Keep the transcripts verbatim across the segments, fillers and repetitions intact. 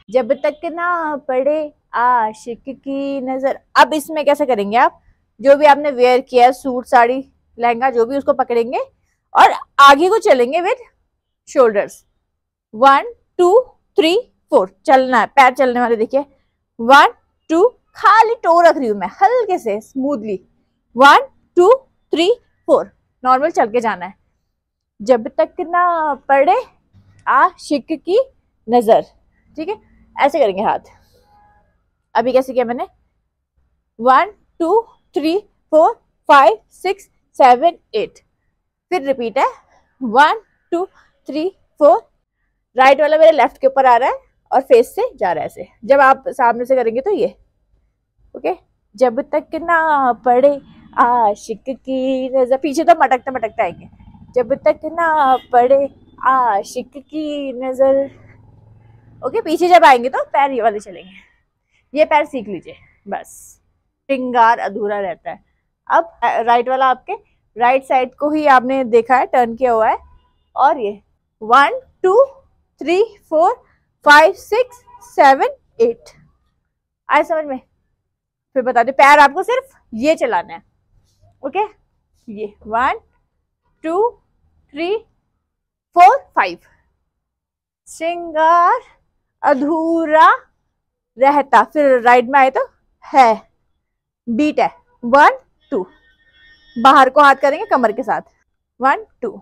जब तक ना पड़े आशिक की नजर। अब इसमें कैसे करेंगे आप, जो भी आपने वेयर किया है, सूट साड़ी लहंगा जो भी, उसको पकड़ेंगे और आगे को चलेंगे with shoulders. One two three four चलना है, पैर चलने वाले देखिए। वन टू, खाली टो रख रही हूं मैं हल्के से smoothly. One two three four, normal चल के जाना है। जब तक ना पड़े आशिक की नजर, ठीक है, ऐसे करेंगे हाथ। अभी कैसे किया मैंने, one two three four five six seven eight, फिर रिपीट है one two three four. Right वाला मेरे लेफ्ट के ऊपर आ रहा है और फेस से जा रहा है ऐसे। जब आप सामने से करेंगे तो ये, ओके। जब तक ना पड़े आशिक की नजर, पीछे तो मटकते मटकते आएंगे। जब तक ना पड़े आशिक की नजर, ओके। पीछे जब आएंगे तो पैर ये वाले चलेंगे, ये पैर सीख लीजिए बस। श्रृंगार अधूरा रहता है। अब राइट वाला आपके राइट साइड को ही आपने देखा है, टर्न किया हुआ है, और ये one two three four five six seven eight, आए समझ में? फिर बता दे, पैर आपको सिर्फ ये चलाना है, ओके। ये one two three four five, श्रृंगार अधूरा रहता। फिर राइट में आए तो है, बीट है वन टू, बाहर को हाथ करेंगे कमर के साथ, वन टू।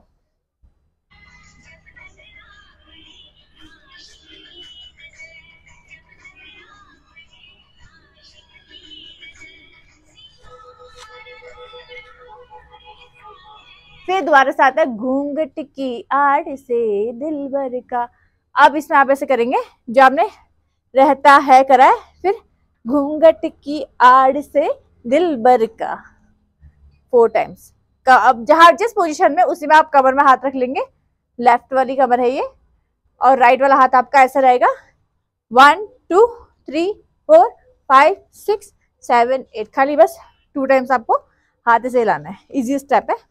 फिर दोबारा से आता है घूंघट की आड़ से दिलबर का। अब इसमें आप ऐसे करेंगे जो आपने रहता है करा है, फिर घूंघट की आड़ से दिलबर का फोर टाइम्स का। अब जहां जिस पोजीशन में, उसी में आप कमर में हाथ रख लेंगे। लेफ्ट वाली कमर है ये, और राइट वाला हाथ आपका ऐसा रहेगा। One two three four five six seven eight, खाली बस टू टाइम्स आपको हाथ से हिलाना है। इजी स्टेप है।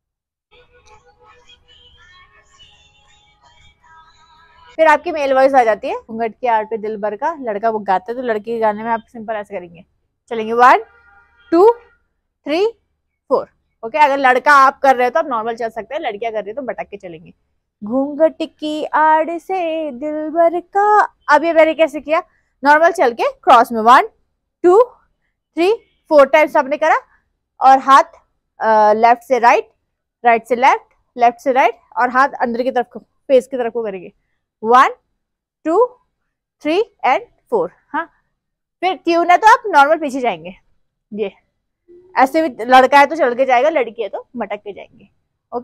फिर आपकी मेल वॉइस आ जाती है, घूंघट की आड़ पे दिल भर का। लड़का वो गाता है तो लड़के के गाने में आप सिंपल ऐसे करेंगे, चलेंगे one two three four, okay. अगर लड़का आप कर रहे हो तो आप नॉर्मल चल सकते हैं, लड़कियां कर रही है तो भटक के चलेंगे। घूंघट की आड़ से दिल भर का। अब ये मैंने कैसे किया, नॉर्मल चल के क्रॉस में one two three four times आपने करा, और हाथ लेफ्ट से राइट, राइट से लेफ्ट, लेफ्ट से राइट, और हाथ अंदर की तरफ को, फेस की तरफ को करेंगे। One two three and four. हाँ, फिर ट्यून है तो आप नॉर्मल पीछे जाएंगे। ये ऐसे भी लड़का है तो चल के जाएगा, लड़की है तो मटक के जाएंगे, okay.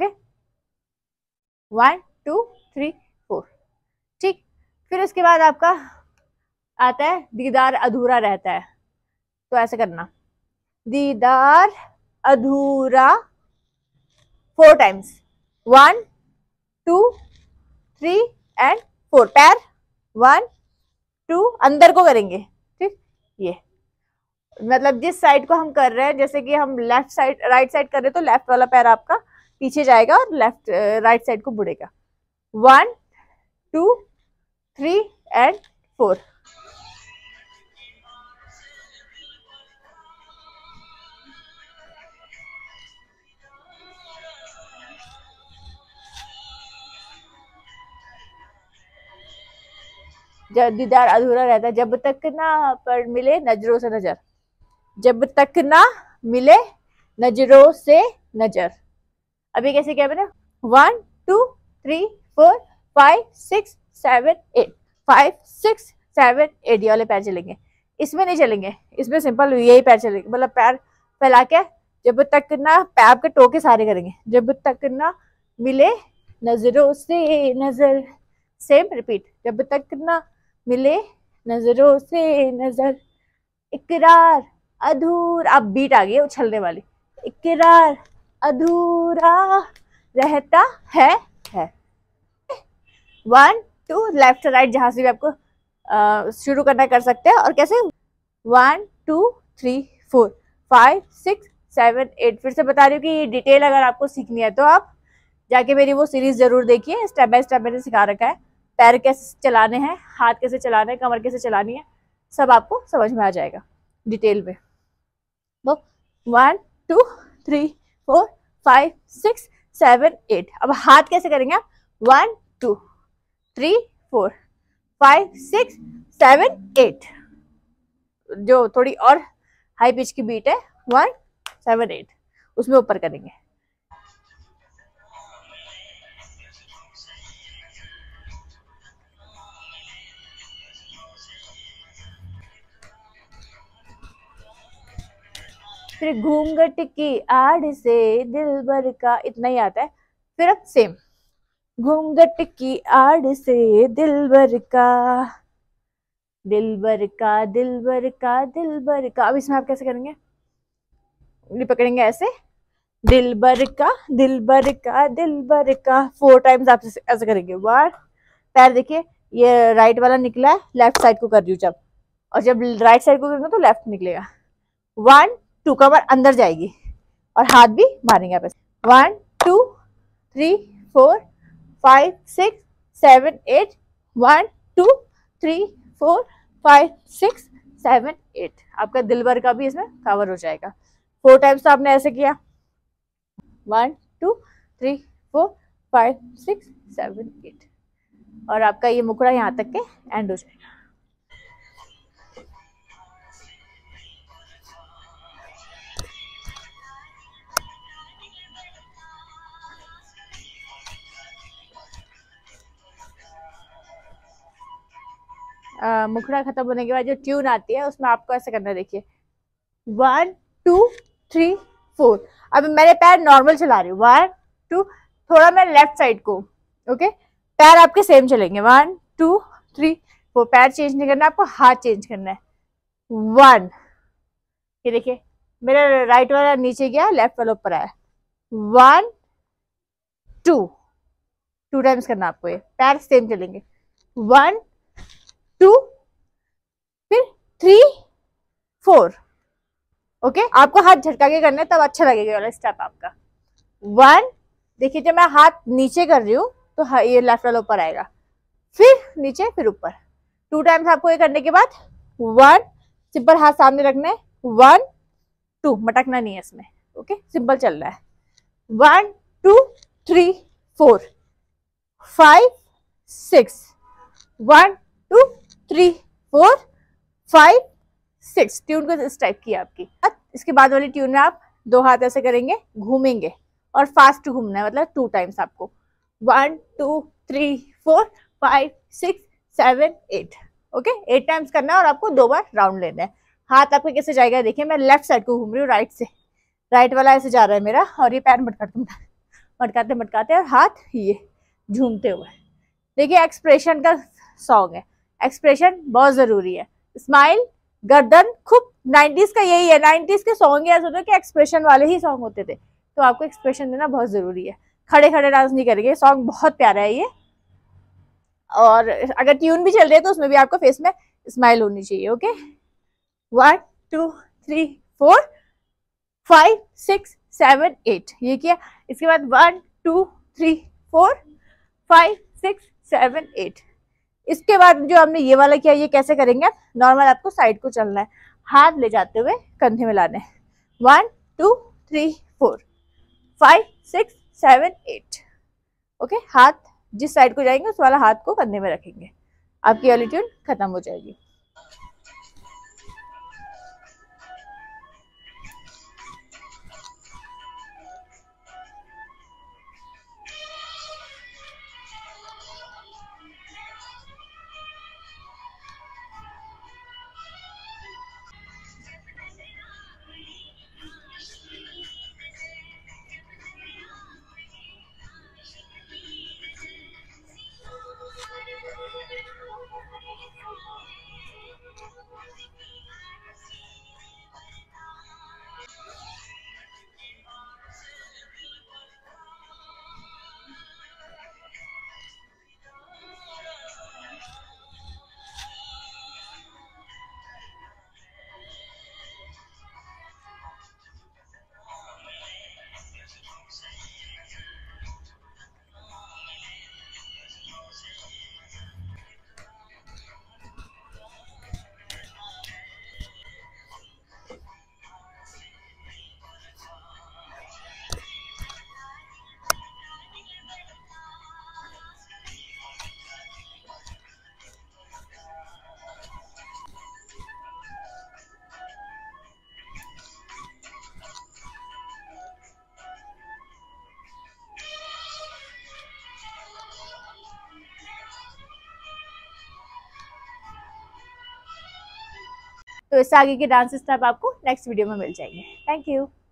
One two three four, ठीक। फिर उसके बाद आपका आता है दीदार अधूरा रहता है, तो ऐसे करना, दीदार अधूरा four times, one two three and four. पैर वन टू अंदर को करेंगे, ठीक। ये मतलब जिस साइड को हम कर रहे हैं, जैसे कि हम लेफ्ट साइड राइट साइड कर रहे हैं तो लेफ्ट वाला पैर आपका पीछे जाएगा और लेफ्ट राइट साइड को मुड़ेगा। One two three and four. जब दीदार अधूरा रहता है, जब तक ना पर मिले नजरों से नजर, जब तक ना मिले नजरों से नजर। अभी कैसे क्या मैंने, one two three four five six seven eight, five six seven eight, ये वाले पैर चलेंगे। इसमें नहीं चलेंगे, इसमें सिंपल यही पैर चलेंगे, मतलब पैर फैला के, जब तक ना पैर के टो के सारे करेंगे। जब तक ना मिले नजरों से नजर, सेम रिपीट, जब तक ना मिले नजरों से नजर। इकरार अधूरा, अब बीट आ गई है उछलने वाली, इकरार अधूरा रहता है है। वन टू लेफ्ट राइट, जहां से भी आपको आ, शुरू करना कर सकते हैं। और कैसे, one two three four five six seven eight. फिर से बता रही हूँ कि डिटेल अगर आपको सीखनी है तो आप जाके मेरी वो सीरीज जरूर देखिए, स्टेप बाय स्टेप मैंने सिखा रखा है। पैर कैसे चलाने हैं, हाथ कैसे चलाने हैं, कमर कैसे चलानी है, सब आपको समझ में आ जाएगा डिटेल में। तो one two three four five six seven eight. अब हाथ कैसे करेंगे आप, one two three four five six seven eight, जो थोड़ी और हाई पिच की बीट है, वन सेवन एट, उसमें ऊपर करेंगे। फिर घूंघट की आड़ से दिलबर का, इतना ही आता है। फिर अब सेम, घूंघट की आड़ से दिलबर का, दिलबर का दिलबर का दिलबर का। अब इसमें आप कैसे करेंगे, पकड़ेंगे ऐसे, दिलबर का दिलबर का दिलबर का, फोर टाइम्स आप ऐसे करेंगे। वन, पैर देखिए ये राइट वाला निकला है, लेफ्ट साइड को कर रही हूँ जब, और जब राइट साइड को करूंगा तो लेफ्ट निकलेगा। वन टू, कमर अंदर जाएगी और हाथ भी मारेंगे आप ऐसे। One two three four five six seven eight, one two three four five six seven eight. आपका दिलबर का भी इसमें कवर हो जाएगा। फोर टाइम्स तो आपने ऐसे किया, one two three four five six seven eight, और आपका ये मुखड़ा यहाँ तक के एंड हो जाएगा। आ, मुखड़ा खत्म होने के बाद जो ट्यून आती है उसमें आपको ऐसे करना है, देखिए वन टू थ्री फोर। अब मैंने पैर नॉर्मल चला रही हूँ, वन टू, थोड़ा मैं लेफ्ट साइड को, ओके, पैर आपके सेम चलेंगे, वन टू थ्री फोर, पैर चेंज नहीं करना आपको, हाथ चेंज करना है। वन, ये देखिए मेरा राइट वाला नीचे गया, लेफ्ट वाला ऊपर आया। वन टू, टू टाइम्स करना आपको, ये पैर सेम चलेंगे। वन टू, फिर थ्री फोर, ओके। आपको हाथ झटका के करना है तब अच्छा लगेगा वाला स्टेप आपका। वन, देखिए जब मैं हाथ नीचे कर रही हूँ तो ये लेफ्ट वाला ऊपर आएगा, फिर नीचे फिर ऊपर। टू टाइम्स आपको ये करने के बाद वन, सिंपल हाथ सामने रखना है, वन टू, मटकना नहीं है इसमें, ओके, सिंपल चल रहा है। One two three four five six, one two three four five six. Tune को इस टाइप की आपकी। इसके बाद वाली ट्यून में आप दो हाथ ऐसे करेंगे, घूमेंगे, और फास्ट घूमना है, मतलब टू टाइम्स आपको, one two three four five six seven eight, okay, eight times करना है और आपको दो बार राउंड लेना है। हाथ आपका कैसे जाएगा, देखिए मैं लेफ्ट साइड को घूम रही हूँ, राइट से, राइट वाला ऐसे जा रहा है मेरा, और ये पैर मटकाते मटकाते मटकाते और हाथ ये झूमते हुए। देखिए एक्सप्रेशन का सॉन्ग है, एक्सप्रेशन बहुत जरूरी है। स्माइल, गर्दन, खूब नाइन्टीज का यही है, नाइन्टीज के सॉन्ग ऐसे होते हैं कि एक्सप्रेशन वाले ही सॉन्ग होते थे, तो आपको एक्सप्रेशन देना बहुत जरूरी है। खड़े खड़े डांस नहीं करेंगे, सॉन्ग बहुत प्यारा है ये, और अगर ट्यून भी चल रही है तो उसमें भी आपको फेस में स्माइल होनी चाहिए, okay. One two three four five six seven eight, ये किया। इसके बाद one two three four five six seven eight. इसके बाद जो हमने ये वाला किया, ये कैसे करेंगे आप, नॉर्मल आपको साइड को चलना है, हाथ ले जाते हुए कंधे में लाने हैं, one two three four five six seven eight, okay. हाथ जिस साइड को जाएंगे उस वाला हाथ को कंधे में रखेंगे, आपकी वाली ट्यून खत्म हो जाएगी। तो इससे आगे के डांस स्टेप आपको नेक्स्ट वीडियो में मिल जाएंगे। Thank you.